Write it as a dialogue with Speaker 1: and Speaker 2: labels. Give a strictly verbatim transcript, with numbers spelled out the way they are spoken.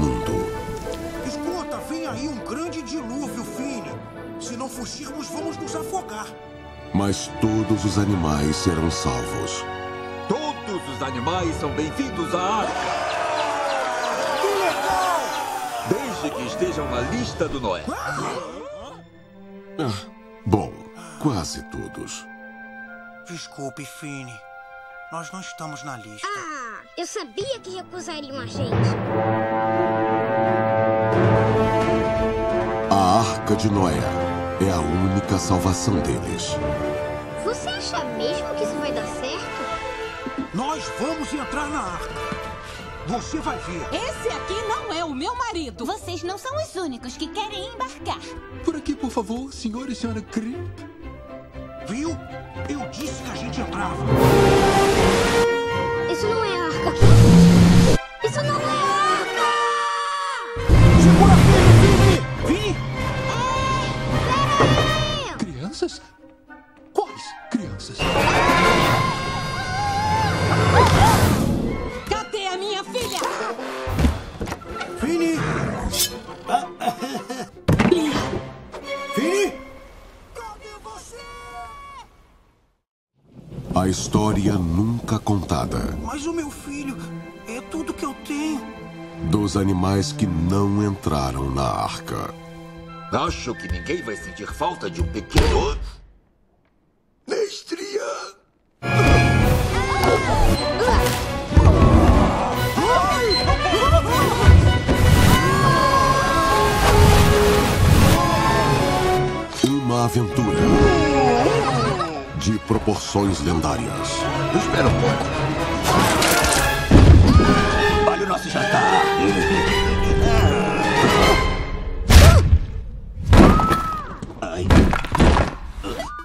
Speaker 1: mundo.
Speaker 2: Escuta, vem aí um grande dilúvio, Fini. Se não fugirmos, vamos nos afogar.
Speaker 1: Mas todos os animais serão salvos.
Speaker 3: Todos os animais são bem-vindos à arca.
Speaker 2: Que legal!
Speaker 3: Desde que estejam na lista do Noé.
Speaker 1: Ah, bom, quase todos.
Speaker 2: Desculpe, Fini. Nós não estamos na lista.
Speaker 4: Ah, eu sabia que recusariam a gente.
Speaker 1: A Arca de Noé é a única salvação deles.
Speaker 4: Você acha mesmo que isso vai dar certo?
Speaker 2: Nós vamos entrar na arca. Você vai ver.
Speaker 5: Esse aqui não é o meu marido. Vocês não são os únicos que querem embarcar.
Speaker 6: Por aqui, por favor, senhor e senhora Crimp.
Speaker 2: Viu? Eu disse que a gente entrava.
Speaker 4: Isso não é arca. Isso não é arca!
Speaker 2: Segura firme, Fini! Fini!
Speaker 4: Peraí!
Speaker 6: Crianças? Quais crianças?
Speaker 5: Cadê a minha filha?
Speaker 2: Fini! Fini! Cadê você?
Speaker 1: A história nunca contada
Speaker 2: Mas o meu filho é tudo que eu tenho.
Speaker 1: dos animais que não entraram na arca.
Speaker 3: Acho que ninguém vai sentir falta de um pequeno... Mestria!
Speaker 1: Uma aventura de proporções lendárias.
Speaker 3: Espera um pouco. Olha o nosso jantar. Ai.